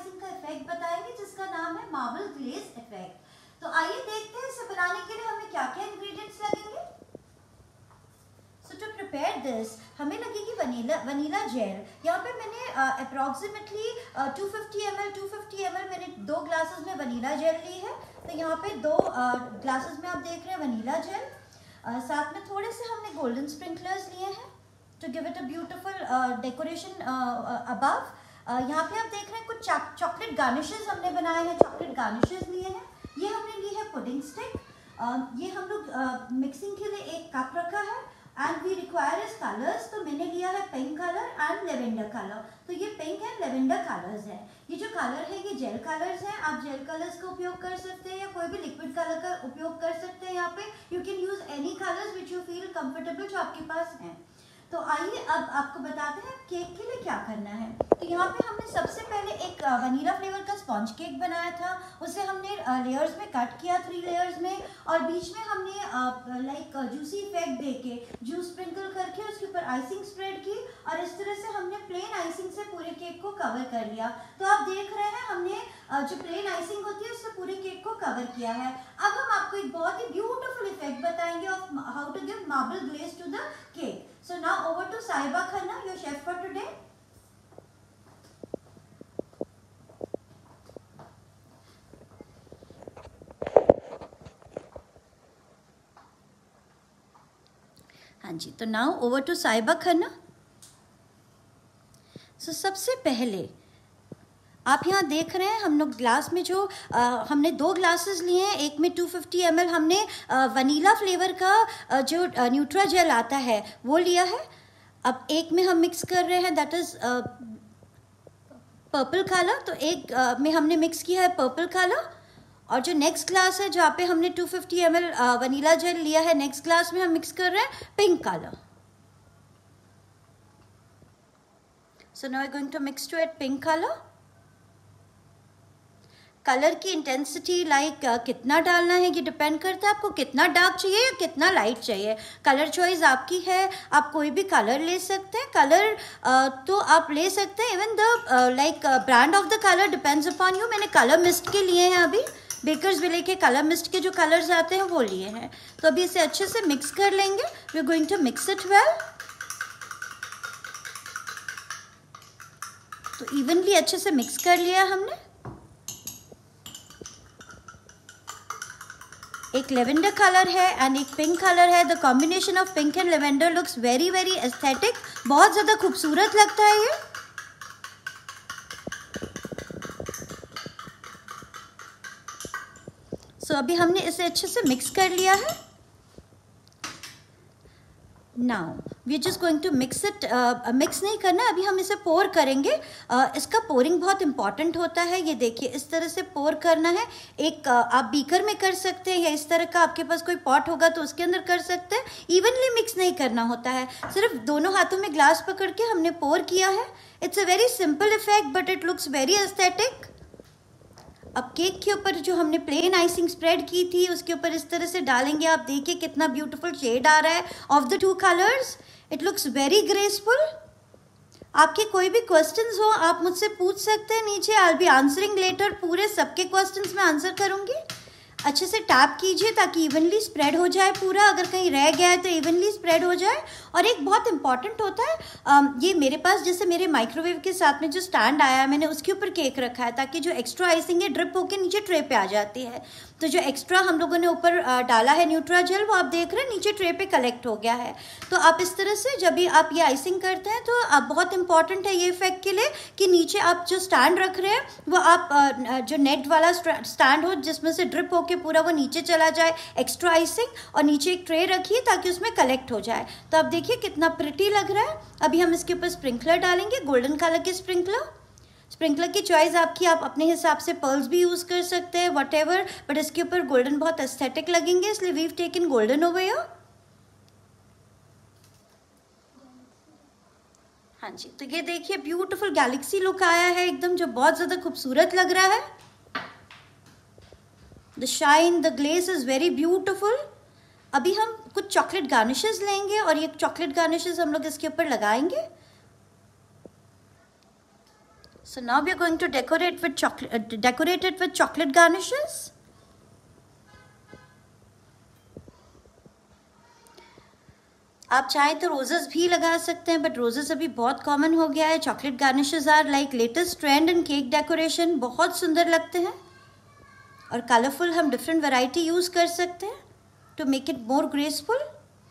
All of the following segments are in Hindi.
आइसिंग का इफेक्ट बताएंगे जिसका नाम है मार्बल ग्लेज इफेक्ट। तो आइए देखते हैं इसे बनाने के लिए हमें क्या क्या इंग्रेडिएंट्स लगेंगे। सो टू प्रिपेयर दिस हमें लगेगी वनीला जेल। यहाँ पे मैंने अप्रॉक्सीमेटली 250 ml मैंने 2 ग्लासेस में वनीला जेल ली है। तो यहाँ पे 2 ग्लासेस में आप देख रहे हैं वनीला जेल। साथ में थोड़े से हमने गोल्डन स्प्रिंकलर्स लिए हैं to give it a beautiful decoration above. यहाँ पे आप देख रहे हैं कुछ चॉकलेट गार्निशेस हमने बनाए हैं, चॉकलेट गार्निशेस लिए हैं। ये हमने ली है पुडिंग स्टिक। ये हम लोग मिक्सिंग के लिए 1 कप रखा है। And we require is colours, तो मैंने लिया है pink colour and lavender colour. तो ये पिंक एंड लेवेंडर कलर्स हैं। ये जो कलर है ये जेल कलर्स हैं। आप जेल कलर्स का उपयोग कर सकते हैं या कोई भी लिक्विड कलर का उपयोग कर सकते हैं। यहाँ पे you can use any colours which you feel comfortable जो आपके पास हैं। तो आइए अब आपको बताते हैं केक के लिए क्या करना है। तो यहाँ पे हमने सबसे पहले एक वनीला फ्लेवर का स्पॉन्ज केक बनाया था। उसे हमने लेयर्स में कट किया, 3 लेयर्स में, और बीच में हमने लाइक जूसी इफेक्ट देके जूस स्प्रिंकल करके उसके ऊपर आइसिंग स्प्रेड की, और इस तरह से हमने प्लेन आइसिंग से पूरे केक को कवर कर लिया। तो आप देख रहे हैं हमने जो प्लेन आइसिंग होती है उससे पूरे केक को कवर किया है। अब हम आपको एक बहुत ही ब्यूटीफुल इफेक्ट बताएंगे of how to give marble glaze to the cake. So now over to Saiba Khanna, your chef for today. हाँ जी, तो now over to Saiba Khanna. So सबसे पहले आप यहाँ देख रहे हैं हम लोग ग्लास में जो हमने 2 ग्लासेस लिए हैं। एक में 250 ml हमने वनीला फ्लेवर का जो न्यूट्रा जेल आता है वो लिया है। अब एक में हम मिक्स कर रहे हैं दैट इज पर्पल कलर। तो एक में हमने मिक्स किया है पर्पल कलर, और जो नेक्स्ट ग्लास है जहाँ पे हमने 250 ml वनीला जेल लिया है, नेक्स्ट ग्लास में हम मिक्स कर रहे हैं pink colour. So now I am going to mix to it pink colour. Colour की इंटेंसिटी लाइक कितना डालना है ये डिपेंड करता है आपको कितना डार्क चाहिए या कितना लाइट चाहिए। कलर चॉइस आपकी है, आप कोई भी कलर ले सकते हैं। कलर तो आप ले सकते हैं, even the like brand of the colour depends upon you. मैंने कलर मिस्ट के लिए हैं, अभी बेकर्स विले के कलर मिस्ट के जो कलर्स आते हैं वो लिए हैं। तो अभी इसे अच्छे से मिक्स कर लेंगे। We are going to mix it well. तो इवनली अच्छे से मिक्स कर लिया हमने। एक लेवेंडर कलर है एंड एक पिंक कलर है। The combination of pink and lavender looks very very aesthetic. बहुत ज़्यादा खूबसूरत लगता है ये। सो अभी हमने इसे अच्छे से मिक्स कर लिया है। Now we are just going to mix it. Mix नहीं करना, अभी हम इसे पोर करेंगे। इसका पोरिंग बहुत इंपॉर्टेंट होता है। ये देखिए इस तरह से पोर करना है। एक आप बीकर में कर सकते हैं या इस तरह का आपके पास कोई पॉट होगा तो उसके अंदर कर सकते हैं। इवनली मिक्स नहीं करना होता है, सिर्फ दोनों हाथों में ग्लास पकड़ के हमने पोर किया है। It's a very simple effect but it looks very aesthetic. अब केक के ऊपर जो हमने प्लेन आइसिंग स्प्रेड की थी उसके ऊपर इस तरह से डालेंगे। आप देखिए कितना ब्यूटीफुल शेड आ रहा है of the 2 colours. It looks very graceful. आपके कोई भी क्वेश्चंस हो आप मुझसे पूछ सकते हैं नीचे। I will be answering later. पूरे सबके क्वेश्चंस में आंसर करूंगी। अच्छे से टैप कीजिए ताकि इवनली स्प्रेड हो जाए पूरा। अगर कहीं रह गया है तो इवनली स्प्रेड हो जाए। और एक बहुत इंपॉर्टेंट होता है, ये मेरे पास जैसे मेरे माइक्रोवेव के साथ में जो स्टैंड आया है मैंने उसके ऊपर केक रखा है ताकि जो एक्स्ट्रा आइसिंग है ड्रिप होकर नीचे ट्रे पे आ जाती है। तो जो एक्स्ट्रा हम लोगों ने ऊपर डाला है न्यूट्रा जेल वो आप देख रहे हैं नीचे ट्रे पे कलेक्ट हो गया है। तो आप इस तरह से जब भी आप ये आइसिंग करते हैं तो आप बहुत इंपॉर्टेंट है ये इफेक्ट के लिए कि नीचे आप जो स्टैंड रख रहे हैं वो आप जो नेट वाला स्टैंड हो जिसमें से ड्रिप होके पूरा वो नीचे चला जाए एक्स्ट्रा आइसिंग, और नीचे एक ट्रे रखिए ताकि उसमें कलेक्ट हो जाए। तो आप देखिए कितना प्रिटी लग रहा है। अभी हम इसके ऊपर स्प्रिंकलर डालेंगे, गोल्डन कलर के स्प्रिंकलर की चॉइस आपकी। आप अपने हिसाब से पर्ल्स भी यूज कर सकते हैं व्हाटएवर, बट इसके ऊपर गोल्डन बहुत एस्थेटिक लगेंगे इसलिए we have taken golden over here. हाँ जी, तो ये देखिए ब्यूटीफुल गैलेक्सी लुक आया है एकदम, जो बहुत ज्यादा खूबसूरत लग रहा है। The shine, the glaze is very beautiful. अभी हम कुछ चॉकलेट गार्निशेस लेंगे और ये चॉकलेट गार्निशेस हम लोग इसके ऊपर लगाएंगे। So now we are going to decorate it with chocolate garnishes. आप चाहे तो रोजेस भी लगा सकते हैं, बट रोजेस अभी बहुत कॉमन हो गया है. Chocolate garnishes are like latest trend in cake decoration. बहुत सुंदर लगते हैं और कलरफुल. हम डिफरेंट वैरायटी यूज कर सकते हैं to make it more graceful.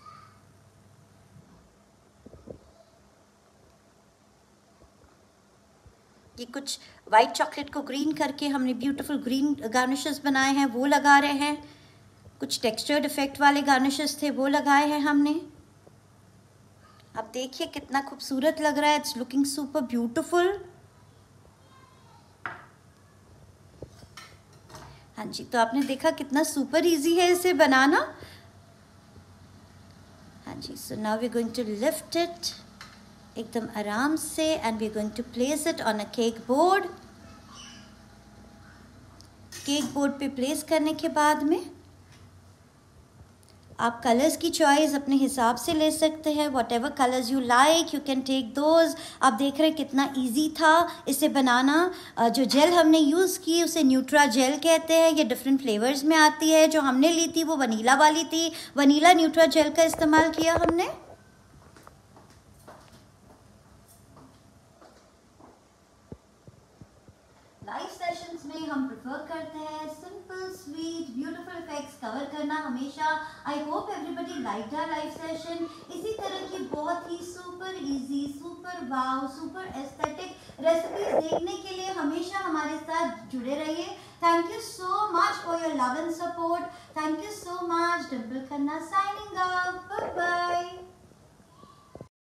ये कुछ वाइट चॉकलेट को ग्रीन करके हमने ब्यूटीफुल ग्रीन गार्निशेस बनाए हैं, वो लगा रहे हैं. कुछ टेक्सचर्ड इफेक्ट वाले गार्निशेस थे, वो लगाए हैं हमने. आप देखिए कितना खूबसूरत लग रहा है. It's looking super beautiful. हाँ जी, तो आपने देखा कितना सुपर इजी है इसे बनाना. हाँ जी, so now we are going to lift it एकदम आराम से and we are going to place it on a cake board. Cake board पे प्लेस करने के बाद में आप कलर्स की चॉइस अपने हिसाब से ले सकते हैं. Whatever colours you like you can take those. आप देख रहे हैं कितना इजी था इसे बनाना. जो जेल हमने यूज़ की उसे न्यूट्रा जेल कहते हैं. ये डिफरेंट फ्लेवर्स में आती है. जो हमने ली थी वो वनीला वाली थी. वनीला न्यूट्रा जेल का इस्तेमाल किया हमने. लाइव सेशंस में हम प्रेफर करते हैं simple sweet beautiful effects cover करना हमेशा. I hope everybody liked our live session. इसी तरह की बहुत ही super easy, super wow, super aesthetic recipes देखने के लिए हमेशा हमारे साथ जुड़े रहिए. Thank you so much for your love and support. Thank you so much. Dimple Khanna signing of.